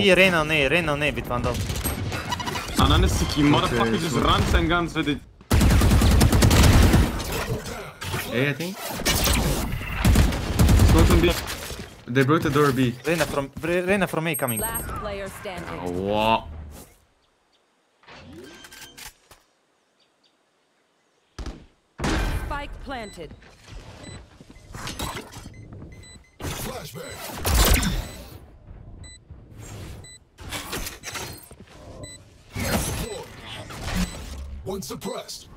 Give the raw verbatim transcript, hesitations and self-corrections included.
B, Reina on A, Reina on A with Vandal. And then the sticky motherfucker just runs and guns with it. A, I think. Smoke on B. They broke the door B. Reina from Re- Reina from A coming. Last player standing. Oh, what? Spike planted. Flashbang. One suppressed.